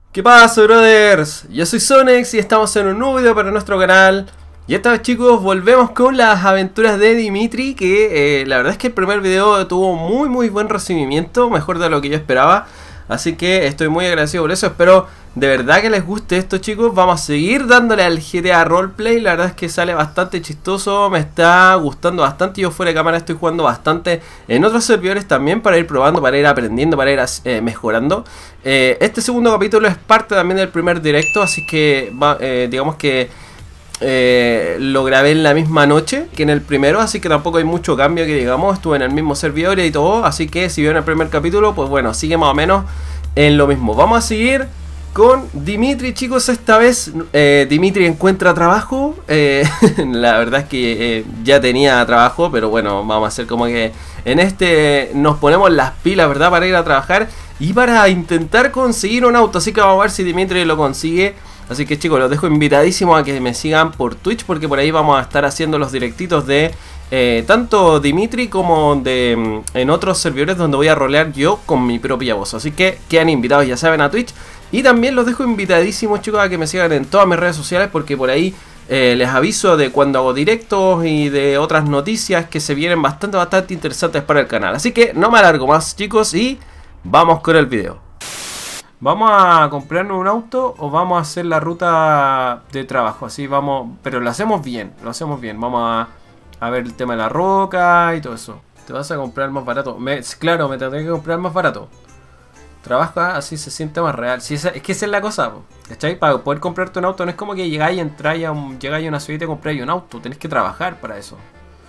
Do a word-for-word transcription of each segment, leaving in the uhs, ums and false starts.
¿Qué pasa, brothers? Yo soy Sonex y estamos en un nuevo video para nuestro canal. Y esta vez, chicos, volvemos con las aventuras de Dimitri, que eh, la verdad es que el primer video tuvo muy muy buen recibimiento, mejor de lo que yo esperaba. Así que estoy muy agradecido por eso, espero de verdad que les guste esto, chicos. Vamos a seguir dándole al G T A Roleplay, la verdad es que sale bastante chistoso, me está gustando bastante. Yo fuera de cámara estoy jugando bastante en otros servidores también para ir probando, para ir aprendiendo, para ir eh, mejorando. eh, Este segundo capítulo es parte también del primer directo, así que va, eh, digamos que Eh, lo grabé en la misma noche que en el primero, así que tampoco hay mucho cambio que digamos. Estuve en el mismo servidor y todo, así que si vieron el primer capítulo, pues bueno, sigue más o menos en lo mismo. Vamos a seguir con Dimitri, chicos. Esta vez eh, Dimitri encuentra trabajo. eh, La verdad es que eh, ya tenía trabajo, pero bueno, vamos a hacer como que en este nos ponemos las pilas, ¿verdad? Para ir a trabajar y para intentar conseguir un auto. Así que vamos a ver si Dimitri lo consigue. Así que, chicos, los dejo invitadísimos a que me sigan por Twitch, porque por ahí vamos a estar haciendo los directitos de eh, tanto Dimitri como de en otros servidores donde voy a rolear yo con mi propia voz. Así que quedan invitados, ya saben, a Twitch. Y también los dejo invitadísimos, chicos, a que me sigan en todas mis redes sociales, porque por ahí eh, les aviso de cuando hago directos y de otras noticias que se vienen bastante, bastante interesantes para el canal. Así que no me alargo más, chicos, y vamos con el video. ¿Vamos a comprarnos un auto o vamos a hacer la ruta de trabajo? Así vamos, pero lo hacemos bien, lo hacemos bien. Vamos a, a ver el tema de la roca y todo eso. Te vas a comprar más barato. Me, claro, me tendré que comprar más barato. Trabaja así, se siente más real. Sí, esa, es que esa es la cosa, ¿cachai? Para poder comprarte un auto no es como que llegáis y entráis a, un, llegáis a una ciudad y te compráis un auto. Tenés que trabajar para eso.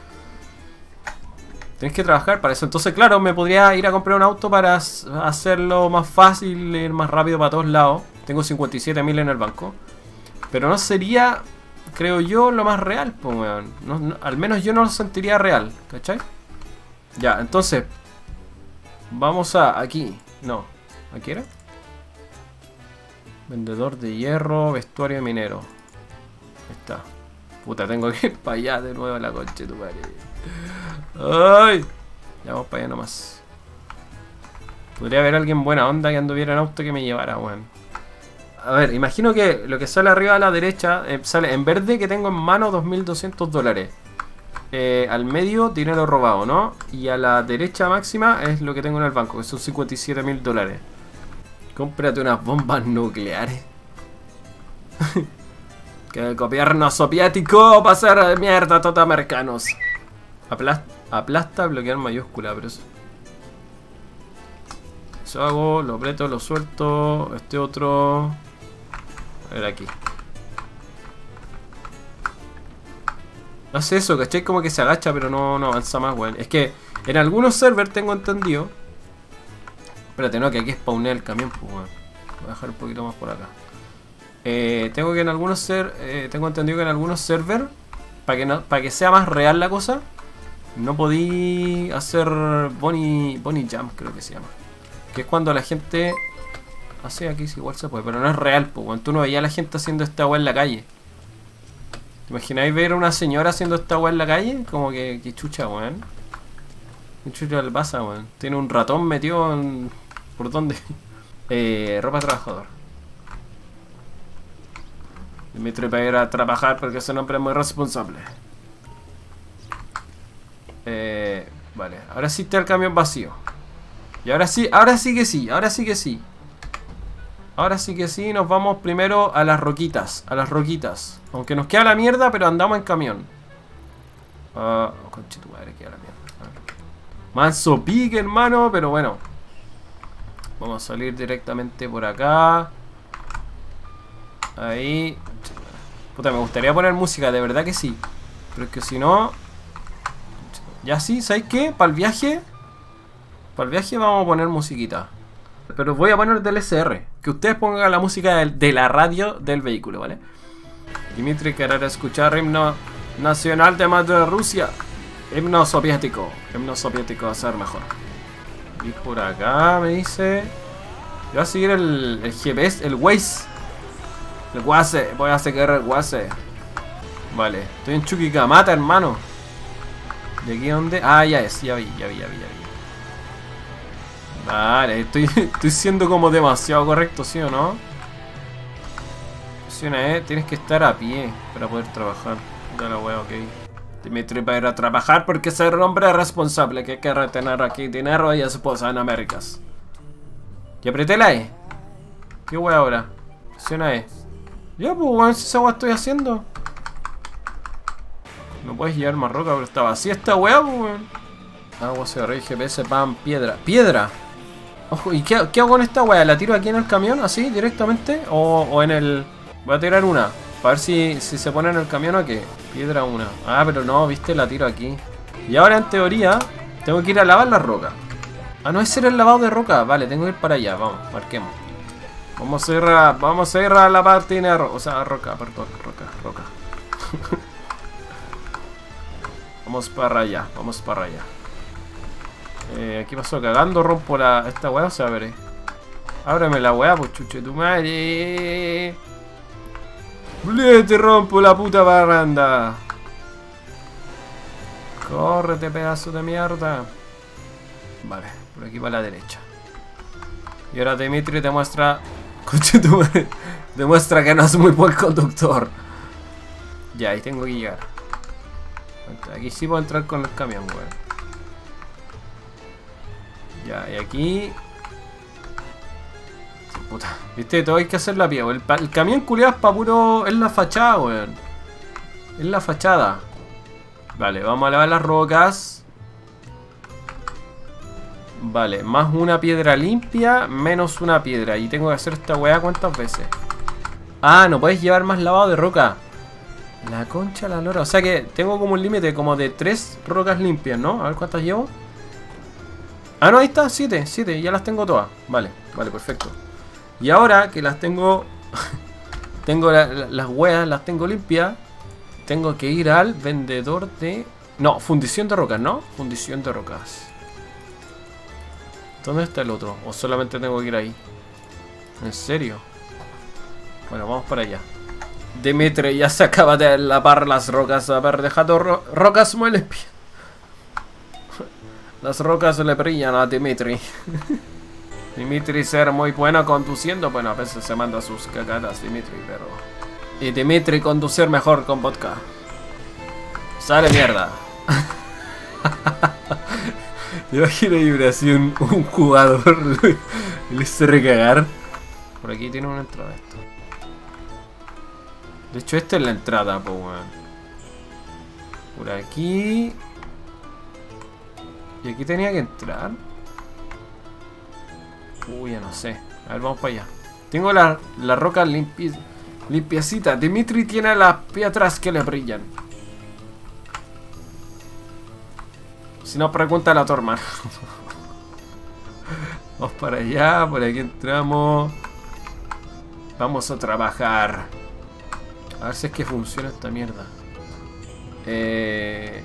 Tienes que trabajar para eso. Entonces, claro, me podría ir a comprar un auto para hacerlo más fácil, ir más rápido para todos lados. Tengo cincuenta y siete mil en el banco. Pero no sería, creo yo, lo más real, pues, weón. No, no, al menos yo no lo sentiría real, ¿cachai? Ya, entonces, vamos a aquí. No, ¿aquí era? Vendedor de hierro, vestuario minero. Ahí está. Puta, tengo que ir para allá de nuevo a la concha de tu madre. ¡Ay! Ya vamos para allá nomás. Podría haber alguien buena onda que anduviera en auto que me llevara, weón. A ver, imagino que lo que sale arriba a la derecha eh, sale en verde que tengo en mano dos mil doscientos dólares. Eh, al medio, dinero robado, ¿no? Y a la derecha máxima es lo que tengo en el banco, que son cincuenta y siete mil dólares. Cómprate unas bombas nucleares. Que el gobierno soviético va a hacer mierda a todos los americanos. Aplasta, aplasta, bloquear mayúscula, pero eso. Eso hago, lo aprieto, lo suelto. Este otro. A ver aquí. Hace eso, ¿cachai? Como que se agacha, pero no, no avanza más, weón. Es que en algunos servers tengo entendido. Espérate, no, que aquí spawné el camión, pues, weón. Voy a dejar un poquito más por acá. Eh, tengo que en algunos ser, eh, tengo entendido que en algunos servers, para que no, para que sea más real la cosa, no podí hacer Bonnie, Bonnie Jump, creo que se llama. Que es cuando la gente hace aquí, sí, igual se puede, pero no es real, pues, cuando tú no veías a la gente haciendo esta weá en la calle. ¿Te imagináis ver a una señora haciendo esta weá en la calle? Como que, que chucha, weón. ¿Qué chucha le pasa, weón? Tiene un ratón metido en... ¿Por dónde? eh, ropa de trabajador. Dimitri para ir a trabajar porque ese hombre es muy responsable. Eh, vale, ahora sí está el camión vacío. Y ahora sí, ahora sí que sí, ahora sí que sí. Ahora sí que sí, nos vamos primero a las roquitas, a las roquitas. Aunque nos queda la mierda, pero andamos en camión. Uh, oh, conche tu madre, queda la mierda. Manso pique, hermano, pero bueno. Vamos a salir directamente por acá. Ahí. Puta, me gustaría poner música, de verdad que sí. Pero es que si no... Ya sí, ¿sabéis qué? Para el viaje... Para el viaje vamos a poner musiquita. Pero voy a poner del S R. Que ustedes pongan la música de, de la radio del vehículo, ¿vale? Dimitri querrá escuchar himno nacional de Madre Rusia. Himno soviético. Himno soviético va a ser mejor. Y por acá me dice... Yo voy a seguir el, el G P S, el Waze. El Waze, voy a seguir el Waze. Vale, estoy en Chuquicamata, hermano. ¿Y aquí dónde? Ah, ya es, ya vi, ya vi, ya vi, ya vi. Vale, estoy, estoy siendo como demasiado correcto, ¿sí o no? Opción E, tienes que estar a pie para poder trabajar. Da la wea, ok. Dimitri va a ir a trabajar porque es el hombre responsable que hay que retener aquí dinero y esposa en Américas. Y apreté la E. ¿Qué wea ahora? Opción E. Ya, pues weón, si esa wea estoy haciendo. No puedes llevar más roca, pero está vacía esta wea, pues weón. Agua, cerré, G P S, pan, piedra. ¡Piedra! Ojo, ¿y qué, qué hago con esta wea? ¿La tiro aquí en el camión, así, directamente? ¿O, o en el...? Voy a tirar una. Para ver si, si se pone en el camión o qué. Piedra una. Ah, pero no, viste, la tiro aquí. Y ahora, en teoría, tengo que ir a lavar la roca. Ah, no, ese era el lavado de roca. Vale, tengo que ir para allá. Vamos, marquemos. Vamos a ir a, vamos a, ir a lavar dinero. O sea, roca, perdón, roca, roca. Vamos para allá, vamos para allá. Eh, ¿Qué pasó? Cagando, rompo la... esta weá, o sea, veré. Ábreme la weá, pues chuche tu madre. Te rompo la puta barranda. Córrete, pedazo de mierda. Vale, por aquí para la derecha. Y ahora Dimitri te muestra... Chuche tu madre. Demuestra que no es muy buen conductor. Ya, ahí tengo que llegar. Aquí sí puedo entrar con el camión, weón. Ya, y aquí... Puta, viste, todo hay que hacer la pie, el, el camión culiado es pa' puro... Es la fachada, weón. Es la fachada. Vale, vamos a lavar las rocas. Vale, más una piedra limpia, menos una piedra. Y tengo que hacer esta weá ¿cuántas veces? Ah, no puedes llevar más lavado de roca. La concha la lora. O sea que tengo como un límite como de tres rocas limpias, ¿no? A ver cuántas llevo. Ah, no, ahí está, siete, siete, ya las tengo todas. Vale, vale, perfecto. Y ahora que las tengo... tengo la, la, las hueas, las tengo limpias. Tengo que ir al vendedor de... No, fundición de rocas, ¿no? Fundición de rocas. ¿Dónde está el otro? ¿O solamente tengo que ir ahí? ¿En serio? Bueno, vamos para allá. Dimitri ya se acaba de lavar las rocas. Haber dejado ro rocas muy limpias. Las rocas le brillan a Dimitri. Dimitri ser muy bueno conduciendo. Bueno, a veces se manda sus cagadas Dimitri, pero... Y Dimitri conducir mejor con vodka. Sale mierda. Imagina vibración un jugador le hizo recagar. Por aquí tiene una entrada esto. De hecho, esta es la entrada, po, weón. Por aquí. ¿Y aquí tenía que entrar? Uy, ya no sé. A ver, vamos para allá. Tengo la, la roca limpi, limpiecita. Dimitri tiene las piedras que le brillan. Si no, pregúntale a tu hermano. Vamos para allá. Por aquí entramos. Vamos a trabajar. A ver si es que funciona esta mierda. Eh...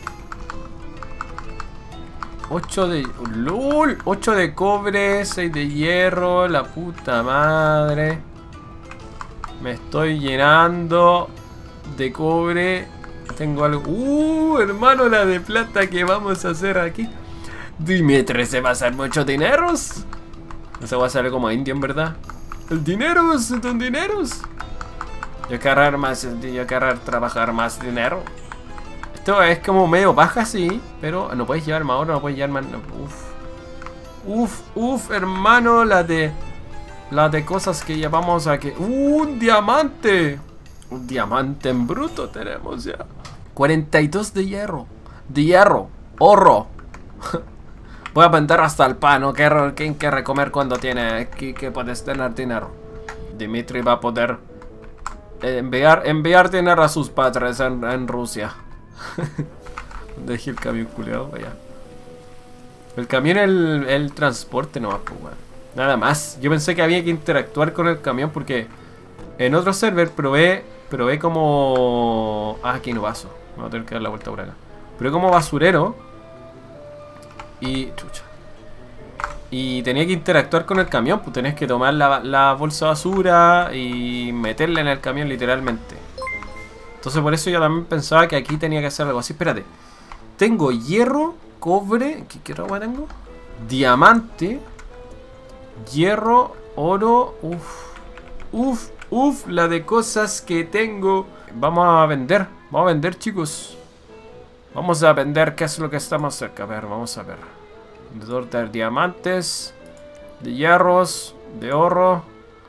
ocho de... ¡Lol! ocho de cobre, seis de hierro. La puta madre. Me estoy llenando de cobre. Tengo algo... ¡Uh! Hermano, la de plata que vamos a hacer aquí. Dimitri, ¿se va a hacer muchos dineros? Eso va a ser como indio, en verdad. El dinero, son dineros. Yo querer más, yo querer trabajar más dinero. Esto es como medio baja, sí, pero no puedes llevar más oro, no puedes llevar más... Uf, uf, uf, hermano, la de... La de cosas que llevamos aquí. ¡Uh, un diamante! Un diamante en bruto tenemos ya. cuarenta y dos de hierro. De hierro. Oro. Voy a vender hasta el pan, ¿no? ¿Quién quiere comer cuando tiene... que, que puedes tener dinero? Dimitri va a poder... Enviar, enviar dinero a sus padres en, en Rusia. Dejé el camión culiado, vaya. El camión es el, el transporte nomás, pues, bueno. Nada más. Yo pensé que había que interactuar con el camión porque en otro server probé, probé como... Ah, aquí no vaso. Vamos a tener que dar la vuelta por acá. Probé como basurero. Y... Chucha. Y tenía que interactuar con el camión, pues tenías que tomar la, la bolsa de basura y meterla en el camión literalmente. Entonces por eso yo también pensaba que aquí tenía que hacer algo así. Espérate. Tengo hierro, cobre... ¿Qué, qué ropa tengo? Diamante, hierro, oro... Uff. Uf, uf, la de cosas que tengo. Vamos a vender, vamos a vender, chicos. Vamos a vender qué es lo que está más cerca. A ver, vamos a ver. Vendedor de diamantes, de hierros, de oro.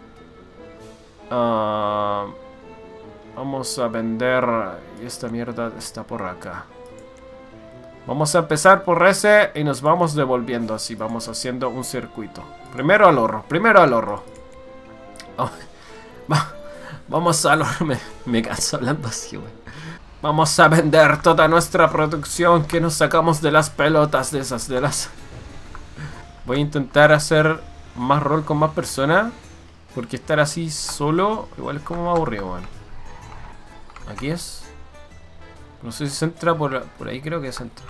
Uh, vamos a vender... Y esta mierda está por acá. Vamos a empezar por ese y nos vamos devolviendo así. Vamos haciendo un circuito. Primero al oro, primero al oro. Oh, va, vamos al oro. Me, me canso hablando así, güey. Vamos a vender toda nuestra producción que nos sacamos de las pelotas de esas, de las... Voy a intentar hacer más rol con más personas. Porque estar así solo igual es como aburrido, man. Aquí es. No sé si se entra por, por ahí, creo que se entra.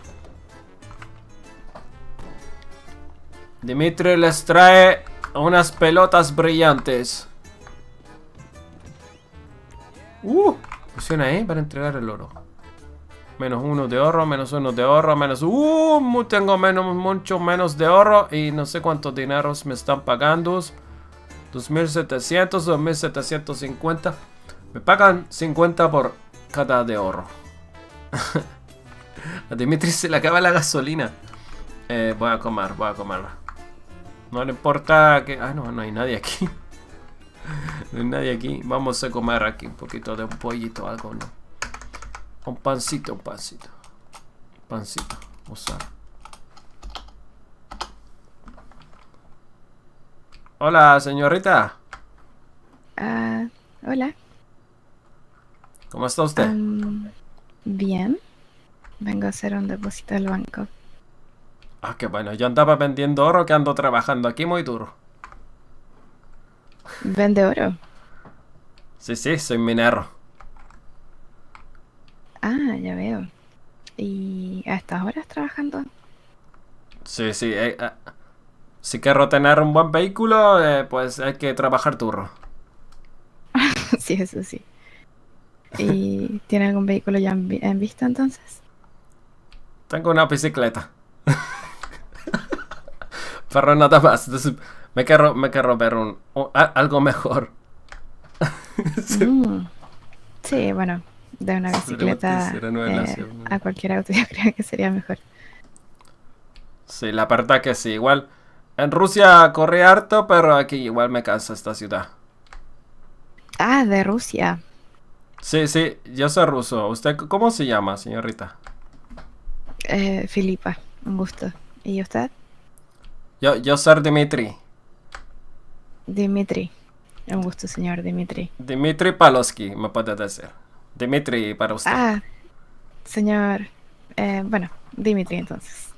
Dimitri les trae unas pelotas brillantes. Uh, funciona ahí para entregar el oro. Menos uno de oro, menos uno de oro, menos... Uh, tengo menos, mucho menos de oro. Y no sé cuántos dineros me están pagando. dos mil setecientos, dos mil setecientos cincuenta. Me pagan cincuenta por cada de oro. A Dimitri se le acaba la gasolina. Eh, voy a comer, voy a comer. No le importa que... Ah, no, no hay nadie aquí. No hay nadie aquí. Vamos a comer aquí un poquito de un pollito, algo, ¿no? Un pancito, un pancito. Un pancito. Usar. Hola, señorita. Ah, hola. ¿Cómo está usted? Um, bien. Vengo a hacer un depósito al banco. Ah, qué bueno. Yo andaba vendiendo oro, que ando trabajando aquí muy duro. ¿Vende oro? Sí, sí, soy minero. Ah, ya veo. ¿Y a estas horas trabajando? Sí, sí. Eh, eh. Si quiero tener un buen vehículo, eh, pues hay que trabajar duro. Sí, eso sí. ¿Y tiene algún vehículo ya en, vi en vista entonces? Tengo una bicicleta. Pero nada más. Entonces, me quiero, me quiero ver un, un, algo mejor. Sí. Mm. Sí, bueno, de una bicicleta eh, a cualquier auto yo creo que sería mejor. Sí, la verdad que sí. Igual en Rusia corrí harto, pero aquí igual me cansa esta ciudad. Ah, de Rusia. Sí, sí, yo soy ruso. ¿Usted cómo se llama, señorita? Eh, Filipa, un gusto. ¿Y usted? Yo, yo soy Dimitri. Dimitri. Un gusto, señor Dimitri. Dimitri Paloski, me puede decir. Dimitri para usted. Ah, señor... Eh, bueno, Dimitri entonces.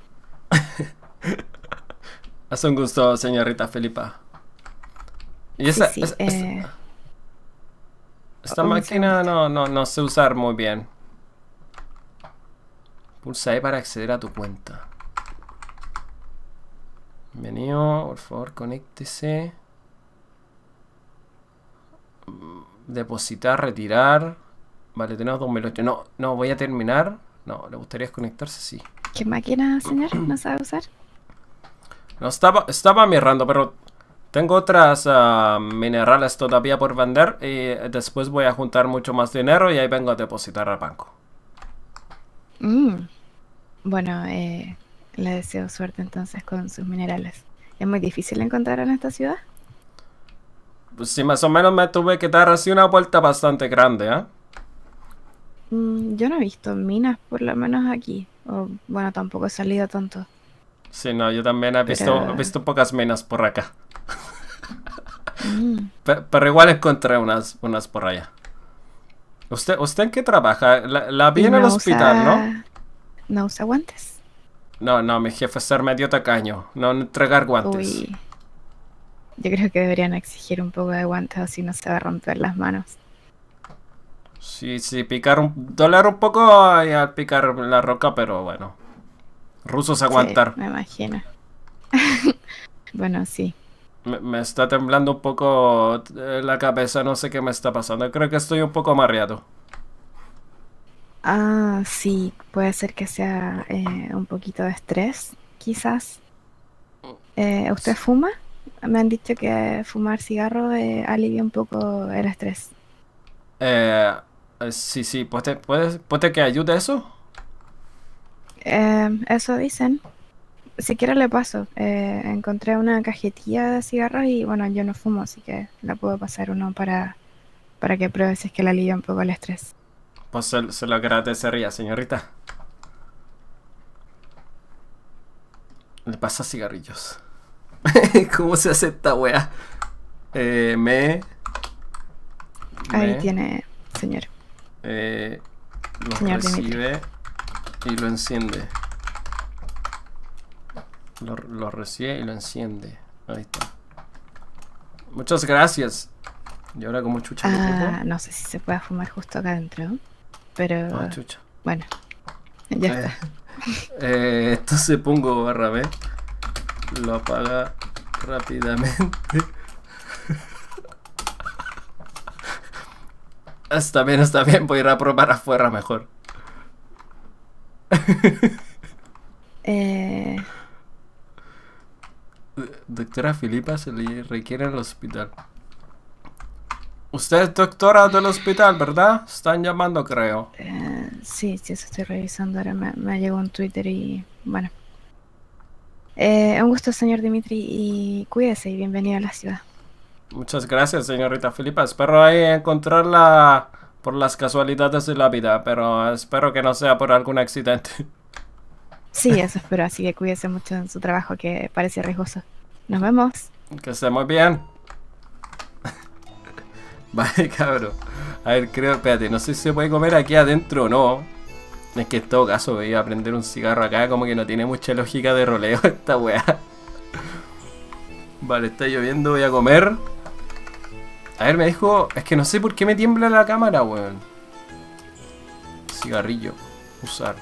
Es un gusto, señorita Filipa. Y esa, sí, sí, es, eh, esta, esta máquina no, no, no sé usar muy bien. Pulsa ahí para acceder a tu cuenta. Bienvenido, por favor, conéctese. Depositar, retirar. Vale, tenemos dos mil ocho. No, no, voy a terminar. No, ¿le gustaría conectarse? Sí. ¿Qué máquina, señor? ¿No sabe usar? No, estaba, estaba mirando, pero tengo otras uh, minerales todavía por vender. Y después voy a juntar mucho más dinero y ahí vengo a depositar al banco. Mm. Bueno, eh, le deseo suerte entonces con sus minerales. ¿Es muy difícil encontrar en esta ciudad? Pues sí, más o menos me tuve que dar así una vuelta bastante grande, ¿eh? Mm, yo no he visto minas, por lo menos aquí. O, bueno, tampoco he salido tanto. Sí, no, yo también he visto, pero... he visto pocas minas por acá. Mm. Pero, pero igual encontré unas, unas por allá. ¿Usted, ¿Usted en qué trabaja? La, la vi en no el hospital, usa... ¿no? ¿No usa guantes? No, no, mi jefe es ser medio tacaño. No entregar guantes. Uy. Yo creo que deberían exigir un poco de guantes o si no se va a romper las manos. Sí, sí, picar un... doler un poco y al picar la roca, pero bueno. Rusos aguantar. Sí, me imagino. Bueno, sí. Me, me está temblando un poco la cabeza, no sé qué me está pasando. Creo que estoy un poco mareado. Ah, sí, puede ser que sea eh, un poquito de estrés, quizás. Eh, ¿usted fuma? me han dicho que fumar cigarro eh, alivia un poco el estrés. Eh, eh, sí, sí, ¿puede, puede, puede que ayude eso? Eh, eso dicen. Si quiero le paso. Eh, encontré una cajetilla de cigarros y bueno, yo no fumo, así que la puedo pasar uno para, para que pruebe si es que le alivia un poco el estrés. Pues se, se lo agradecería, señorita. Le pasa cigarrillos. ¿Cómo se hace esta wea? Eh, me... Ahí me, tiene, señor. Eh, lo Señor recibe y lo enciende. Lo, lo recibe y lo enciende. Ahí está. Muchas gracias. Y ahora como chucha lo Ah, pongo. no sé si se puede fumar justo acá adentro, pero Ah, chucha. bueno, ya Eh, está. eh, entonces pongo barra B. Lo apaga rápidamente. Está bien, está bien. Voy a ir a probar afuera mejor. Eh, Doctora Filipa se le requiere en el hospital. Usted es doctora del hospital, ¿verdad? Están llamando, creo. eh, sí, sí, eso estoy revisando ahora. Me, me llegó un Twitter y bueno. Eh, un gusto, señor Dimitri, y cuídese y bienvenido a la ciudad. Muchas gracias, señorita Filipa. Espero ahí encontrarla por las casualidades de la vida, pero espero que no sea por algún accidente. Sí, eso espero, así que cuídese mucho en su trabajo que parece riesgoso. Nos vemos. Que esté muy bien. Vale, cabrón. A ver, creo, espérate, no sé si se puede comer aquí adentro o no. Es que en todo caso voy a prender un cigarro acá, como que no tiene mucha lógica de roleo esta weá. Vale, está lloviendo, voy a comer. A ver, me dijo... Es que no sé por qué me tiembla la cámara, weón. Cigarrillo. Usar.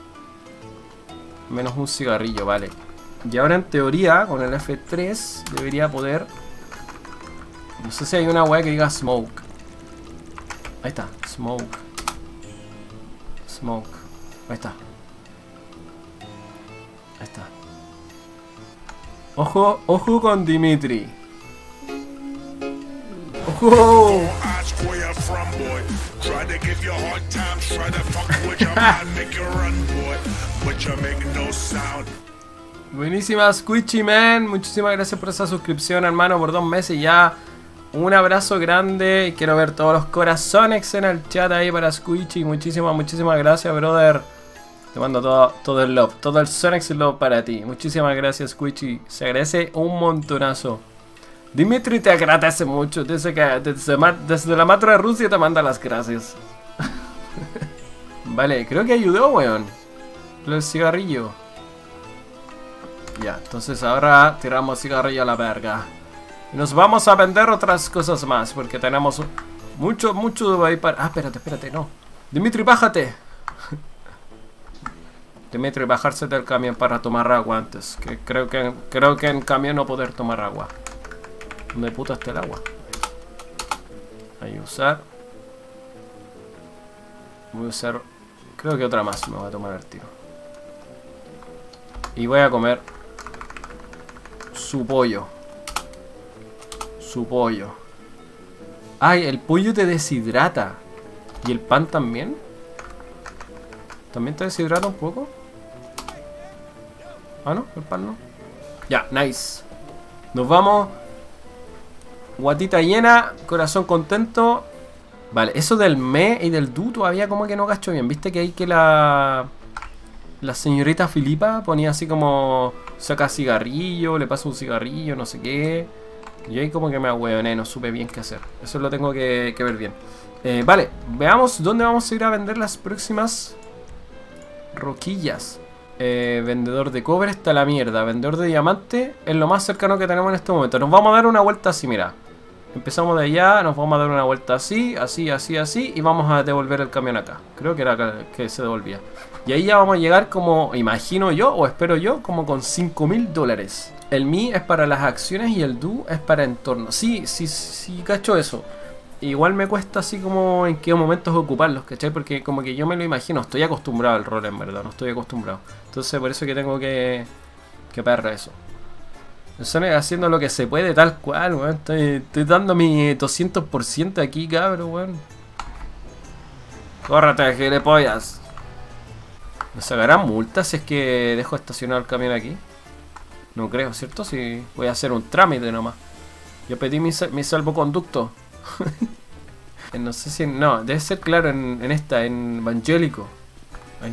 Menos un cigarrillo, vale. Y ahora en teoría, con el F tres, debería poder... No sé si hay una weá que diga smoke. Ahí está, smoke. Smoke. Ahí está. Ahí está. Ojo, ojo con Dimitri. Ojo. Buenísimas, Squishy Man. Muchísimas gracias por esa suscripción, hermano, por dos meses ya. Un abrazo grande. Quiero ver todos los corazones en el chat ahí para Squishy. Muchísimas, muchísimas gracias, brother. Te mando todo, todo el love, todo el Sonex love para ti. Muchísimas gracias, Squishy. Se agradece un montonazo. Dimitri te agradece mucho. Dice que desde, desde la matra de Rusia te manda las gracias. Vale, creo que ayudó, weón. El cigarrillo. Ya, entonces ahora tiramos cigarrillo a la verga. Y nos vamos a vender otras cosas más, porque tenemos mucho, mucho ahí para... Ah, espérate, espérate, no. Dimitri, bájate. Dimitri, bajarse del camión para tomar agua antes. Que creo que creo que en camión no poder tomar agua. ¿Dónde puta está el agua? Ahí usar. Voy a usar... Creo que otra más me voy a tomar el tiro. Y voy a comer su pollo. Su pollo. Ay, el pollo te deshidrata. ¿Y el pan también? ¿También te deshidrata un poco? Ah, no, el pan no. Ya, nice. Nos vamos. Guatita llena, corazón contento. Vale, eso del me y del du todavía como que no cacho bien. ¿Viste que hay que la... La señorita Filipa ponía así como... Saca cigarrillo, le pasa un cigarrillo, no sé qué. Y ahí como que me ahueoné, no supe bien qué hacer. Eso lo tengo que, que ver bien. Eh, vale, veamos dónde vamos a ir a vender las próximas roquillas. Eh, vendedor de cobre está la mierda. Vendedor de diamante es lo más cercano que tenemos en este momento. Nos vamos a dar una vuelta así, mira. Empezamos de allá, nos vamos a dar una vuelta así, así, así, así. Y vamos a devolver el camión acá. Creo que era que, que se devolvía. Y ahí ya vamos a llegar como, imagino yo, o espero yo, como con cinco mil dólares. El mi es para las acciones y el do es para entorno. Sí, sí, sí, cacho eso. Igual me cuesta así como en qué momentos ocuparlos, ¿cachai? Porque como que yo me lo imagino, estoy acostumbrado al rol en verdad, no estoy acostumbrado. Entonces por eso que tengo que, que perra eso. El Sonic haciendo lo que se puede tal cual, weón. Estoy, estoy dando mi doscientos por ciento aquí, cabrón, weón. Córrate, gilipollas. ¿Me sacarán multas si es que dejo estacionar el camión aquí? No creo, ¿cierto? Si voy a hacer un trámite nomás. Yo pedí mi, mi salvoconducto. No sé si... No, debe ser claro en, en esta, en Evangélico. Ahí.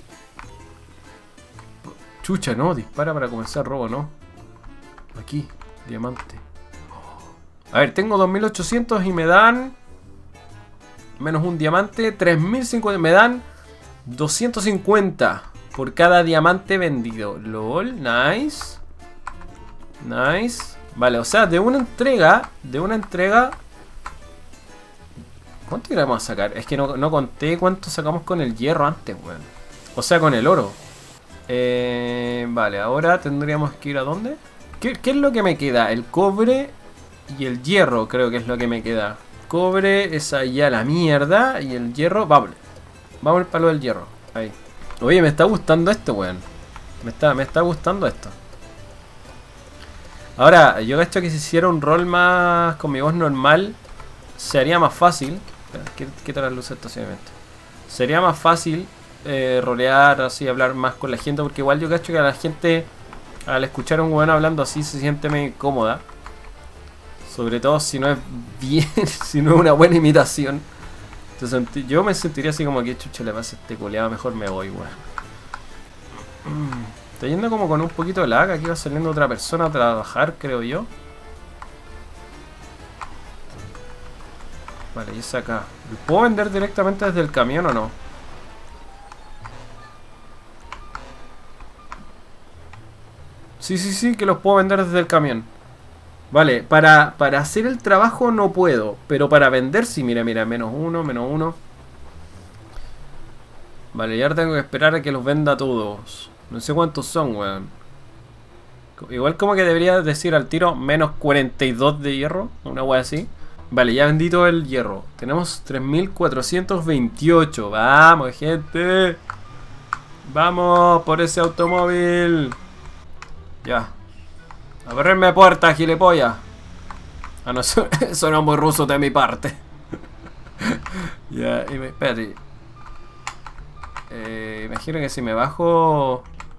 Chucha, no, dispara para comenzar robo, ¿no? Aquí, diamante. A ver, tengo dos mil ochocientos y me dan... Menos un diamante, tres mil cincuenta. Me dan doscientos cincuenta por cada diamante vendido. LOL, nice. Nice. Vale, o sea, de una entrega, de una entrega... ¿Cuánto iremos a sacar? Es que no, no conté cuánto sacamos con el hierro antes, weón. O sea, con el oro. Eh, vale, ahora tendríamos que ir a ¿dónde? ¿Qué, ¿Qué es lo que me queda? El cobre y el hierro creo que es lo que me queda. Cobre es allá la mierda y el hierro... Vamos, vamos al palo del hierro. Ahí. Oye, me está gustando esto, weón. Me está, me está gustando esto. Ahora, yo cacho que si hiciera un rol más con mi voz normal, sería más fácil. Espera, quita las luces de estacionamiento. Sería más fácil eh, rolear así, hablar más con la gente, porque igual yo cacho que a la gente, al escuchar a un weón hablando así, se siente medio incómoda. Sobre todo si no es bien, si no es una buena imitación. Entonces, yo me sentiría así como que chucha le pasa a este coleado, mejor me voy, weón. Está yendo como con un poquito de lag. Aquí va saliendo otra persona a trabajar, creo yo. Vale, y es acá. ¿Puedo vender directamente desde el camión o no? Sí, sí, sí, que los puedo vender desde el camión. Vale, para, para hacer el trabajo no puedo, pero para vender sí, mira, mira, menos uno, menos uno. Vale, y ahora tengo que esperar a que los venda todos. No sé cuántos son, weón. Igual como que debería decir al tiro menos cuarenta y dos de hierro, una wea así. Vale, ya vendí todo el hierro. Tenemos tres mil cuatrocientos veintiocho. Vamos, gente. Vamos por ese automóvil. Ya. Abrirme puerta, gilipollas. Ah, no, eso, eso no es muy ruso de mi parte. Ya, y me, espérate. Eh, imagino que si me bajo...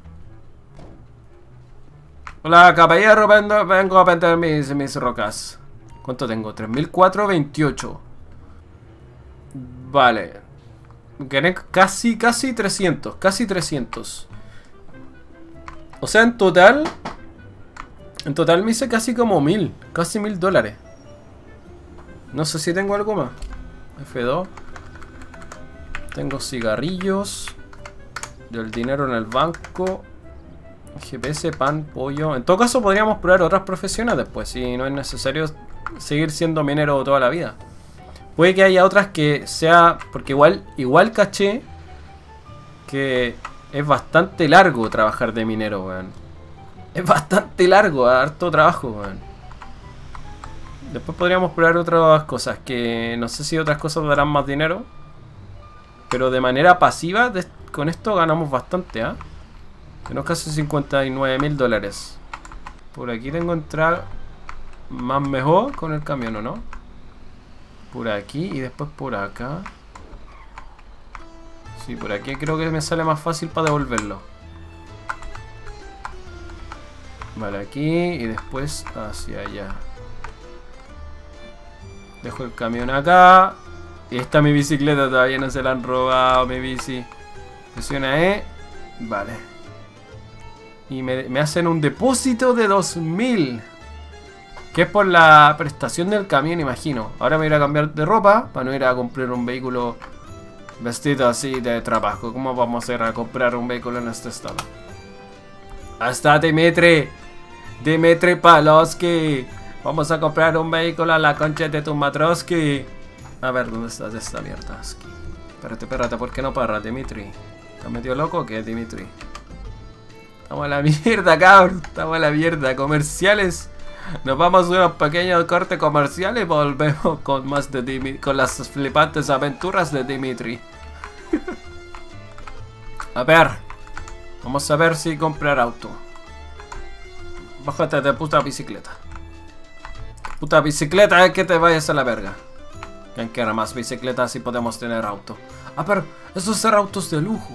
Hola, caballero, vengo, vengo a vender mis, mis rocas. ¿Cuánto tengo? tres mil cuatrocientos veintiocho. Vale. Gané casi, casi trescientos. Casi trescientos. O sea, en total... En total me hice casi como mil. Casi mil dólares. No sé si tengo algo más. F dos. Tengo cigarrillos. Del dinero en el banco. G P S, pan, pollo. En todo caso podríamos probar otras profesiones después. Si no es necesario seguir siendo minero toda la vida. Puede que haya otras que sea... Porque igual, igual caché que es bastante largo trabajar de minero, weón. Es bastante largo, harto trabajo, weón. Después podríamos probar otras cosas. Que no sé si otras cosas darán más dinero. Pero de manera pasiva, de, con esto ganamos bastante, ¿ah? ¿eh? Tenemos casi cincuenta y nueve mil dólares. Por aquí tengo entrar más mejor con el camión, ¿o no? Por aquí y después por acá. Sí, por aquí creo que me sale más fácil para devolverlo. Vale, aquí y después hacia allá. Dejo el camión acá. Y esta mi bicicleta, todavía no se la han robado, mi bici. Presiona E. Vale. Y me, me hacen un depósito de dos mil. Que es por la prestación del camión, imagino. Ahora me voy a ir a cambiar de ropa para no ir a comprar un vehículo vestido así de trabajo. ¿Cómo vamos a ir a comprar un vehículo en este estado? Hasta Dimitri. Dimitri Paloski. Vamos a comprar un vehículo a la concha de tu Matroski. A ver, ¿dónde estás esta mierda? Espérate, espérate, ¿por qué no para, Dimitri? ¿Estás metido loco o qué, Dimitri? Estamos a la mierda, cabrón. Estamos a la mierda. Comerciales. Nos vamos a unos pequeños cortes comerciales y volvemos con más de Dimitri, con las flipantes aventuras de Dimitri. A ver. Vamos a ver si comprar auto. Bájate de puta bicicleta. Puta bicicleta, que te vayas a la verga. ¿Quién quiera más bicicletas si podemos tener auto? Ah, pero esos son autos de lujo.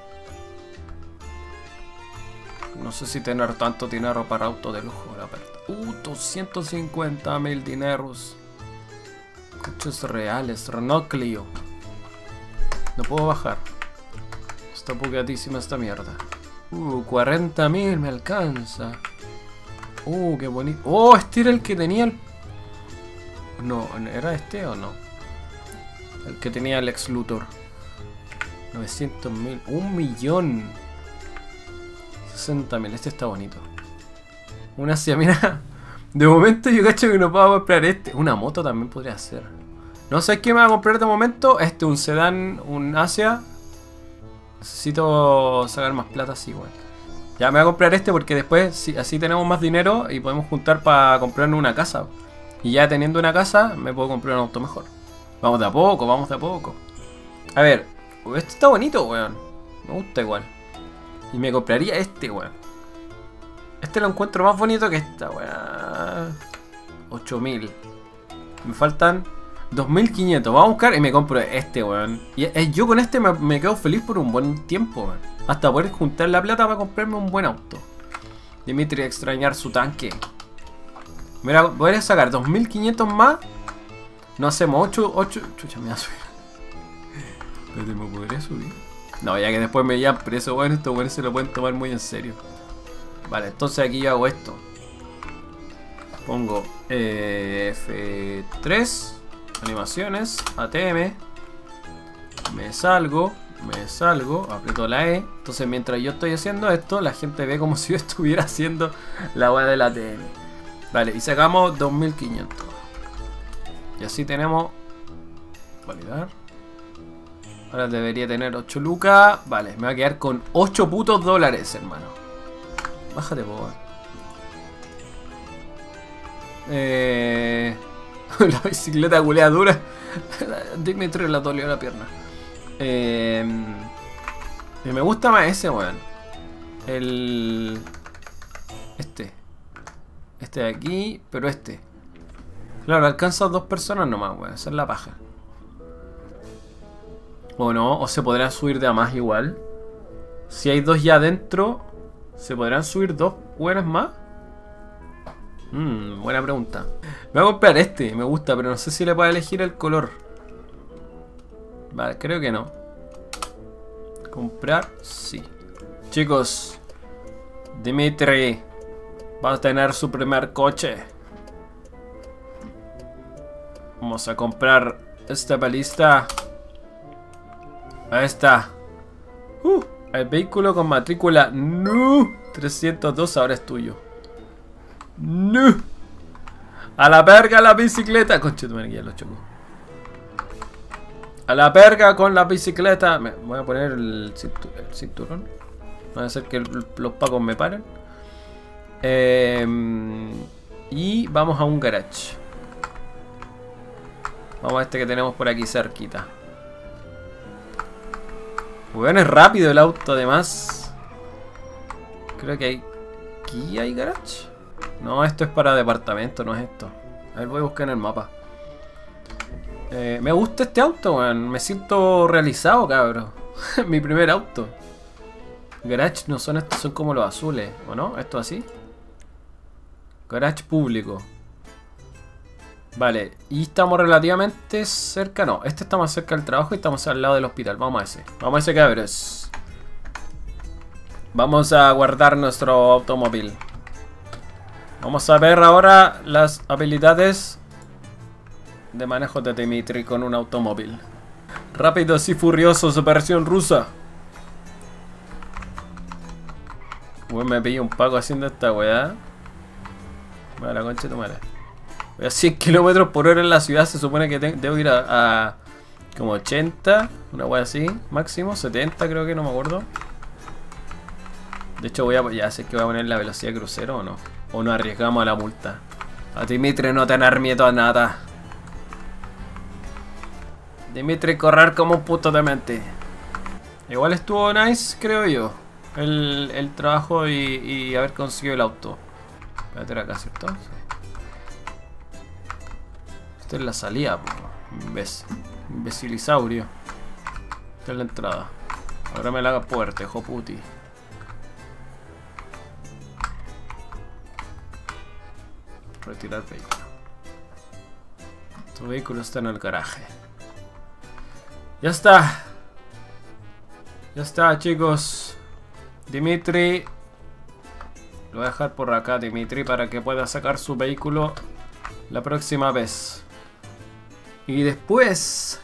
No sé si tener tanto dinero para auto de lujo, la verdad. Uh, doscientos cincuenta mil dineros. Coches reales, Renault Clio. No puedo bajar. Está bugadísima esta mierda. Uh, cuarenta mil me alcanza. Uh, qué bonito. Oh, este era el que tenía el... No, ¿era este o no? El que tenía el ex Luthor. novecientos mil. Un millón. sesenta mil. Este está bonito. Una Asia, mira. De momento yo cacho que no puedo comprar este. Una moto también podría ser. No sé qué me voy a comprar de momento. Este, un sedán, un Asia. Necesito sacar más plata, sí, bueno. Ya me voy a comprar este porque después sí, así tenemos más dinero y podemos juntar para comprarnos una casa. Y ya teniendo una casa me puedo comprar un auto mejor. Vamos de a poco, vamos de a poco. A ver, este está bonito, weón. Me gusta igual. Y me compraría este, weón. Este lo encuentro más bonito que esta, weón. ocho mil. Me faltan dos mil quinientos. Vamos a buscar y me compro este, weón. Y eh, yo con este me, me quedo feliz por un buen tiempo, weón. Hasta poder juntar la plata para comprarme un buen auto. Dimitri extrañar su tanque. Mira, podría sacar dos mil quinientos más. No hacemos ocho, ocho. Chucha, me voy a subir. Pero me podría subir. No, ya que después me llevan preso, bueno, estos buenos se lo pueden tomar muy en serio. Vale, entonces aquí yo hago esto. Pongo eh, F tres. Animaciones. A T M. Me salgo. Me salgo. Aprieto la E. Entonces mientras yo estoy haciendo esto, la gente ve como si yo estuviera haciendo la web de la A T M. Vale, y sacamos dos mil quinientos. Y así tenemos... Validar. Ahora debería tener ocho lucas. Vale, me va a quedar con ocho putos dólares, hermano. Bájate, po. Eh... la bicicleta culea dura. Dimitri la dolió la pierna. Eh... Me gusta más ese, weón. El... Este. Este de aquí, pero este. Claro, alcanza a dos personas nomás, weón. Esa es la paja. O no, o se podrán subir de a más igual. Si hay dos ya adentro, ¿se podrán subir dos buenas más? Mmm, buena pregunta. Me voy a comprar este, me gusta, pero no sé si le puedo elegir el color. Vale, creo que no. Comprar, sí. Chicos, Dimitri va a tener su primer coche. Vamos a comprar esta balista. Ahí está. Uh, el vehículo con matrícula no trescientos dos ahora es tuyo. No. A la verga la bicicleta. Conche, tu ya lo choco. A la verga con la bicicleta. Me voy a poner el, cintu el cinturón. No va a ser que el, los pacos me paren. Eh, y vamos a un garage. Vamos a este que tenemos por aquí cerquita. Bueno, es rápido el auto además. Creo que hay... ¿Aquí hay garage? No, esto es para departamento, no es esto. A ver, voy a buscar en el mapa. Eh, me gusta este auto, weón. Me siento realizado, cabrón. Mi primer auto. Garage no son estos, son como los azules, ¿o no? ¿Esto así? Garage público. Vale, y estamos relativamente cerca. No, este está más cerca del trabajo y estamos al lado del hospital. Vamos a ese. Vamos a ese, cabros. Vamos a guardar nuestro automóvil. Vamos a ver ahora las habilidades de manejo de Dimitri con un automóvil. Rápidos y furiosos, versión rusa. Bueno, me pillé un paco haciendo esta weá. Vale, la concha de tu madre. Voy a cien kilómetros por hora en la ciudad. Se supone que debo ir a, a como ochenta. Una weá así. Máximo setenta creo que, no me acuerdo. De hecho voy a... Ya sé que voy a poner la velocidad crucero o no. O nos arriesgamos a la multa. A Dimitri no tener miedo a nada. Dimitri correr como un puto demente. Igual estuvo nice, creo yo. El, el trabajo y, y haber conseguido el auto. Espérate, era acá, ¿cierto? Sí. Esta es la salida, po. Imbécil. Imbecilisaurio. Esta es la entrada. Ahora me la haga fuerte, joputi. Retirar vehículo. Tu vehículo está en el garaje. Ya está. Ya está, chicos. Dimitri. Lo voy a dejar por acá, Dimitri, para que pueda sacar su vehículo la próxima vez. Y después...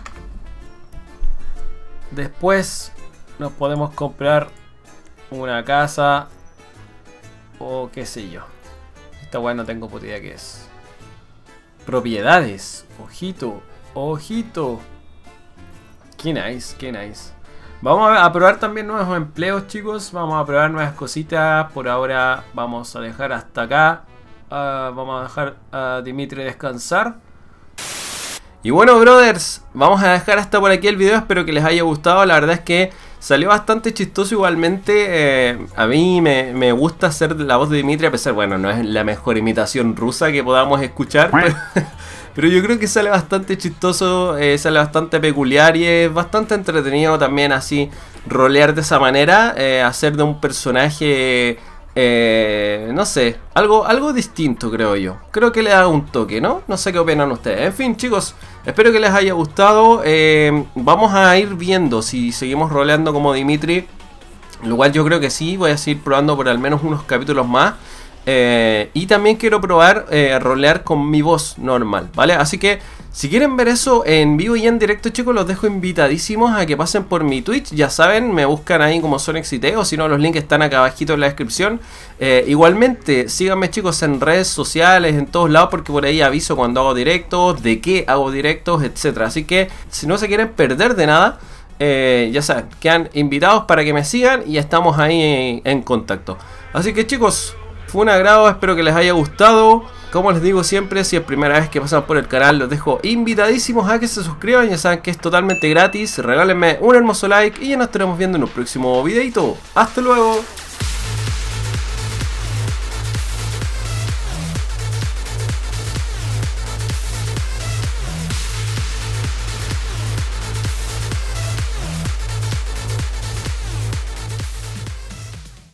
Después nos podemos comprar una casa o qué sé yo. Esta weá no tengo puta idea qué es. Propiedades. Ojito. Ojito. Qué nice, qué nice. Vamos a probar también nuevos empleos, chicos. Vamos a probar nuevas cositas. Por ahora vamos a dejar hasta acá. Uh, vamos a dejar a Dimitri descansar. Y bueno, brothers, vamos a dejar hasta por aquí el video. Espero que les haya gustado. La verdad es que salió bastante chistoso igualmente. Eh, a mí me, me gusta hacer la voz de Dimitri, a pesar, bueno, no es la mejor imitación rusa que podamos escuchar, pero, pero yo creo que sale bastante chistoso, eh, sale bastante peculiar y es bastante entretenido también así rolear de esa manera, eh, hacer de un personaje... Eh, no sé, algo, algo distinto creo yo. Creo que le da un toque, ¿no? No sé qué opinan ustedes. En fin, chicos, espero que les haya gustado. eh, Vamos a ir viendo si seguimos roleando como Dimitri, lo cual yo creo que sí. Voy a seguir probando por al menos unos capítulos más. eh, Y también quiero probar eh, rolear con mi voz normal, ¿vale? Así que si quieren ver eso en vivo y en directo, chicos, los dejo invitadísimos a que pasen por mi Twitch. Ya saben, me buscan ahí como SonexyT, o si no, los links están acá abajito en la descripción. eh, Igualmente, síganme, chicos, en redes sociales, en todos lados, porque por ahí aviso cuando hago directos, de qué hago directos, etcétera. Así que, si no se quieren perder de nada, eh, ya saben, quedan invitados para que me sigan y estamos ahí en, en contacto. Así que, chicos, fue un agrado, espero que les haya gustado. Como les digo siempre, si es primera vez que pasan por el canal, los dejo invitadísimos a que se suscriban. Ya saben que es totalmente gratis. Regálenme un hermoso like y ya nos estaremos viendo en un próximo videito. ¡Hasta luego!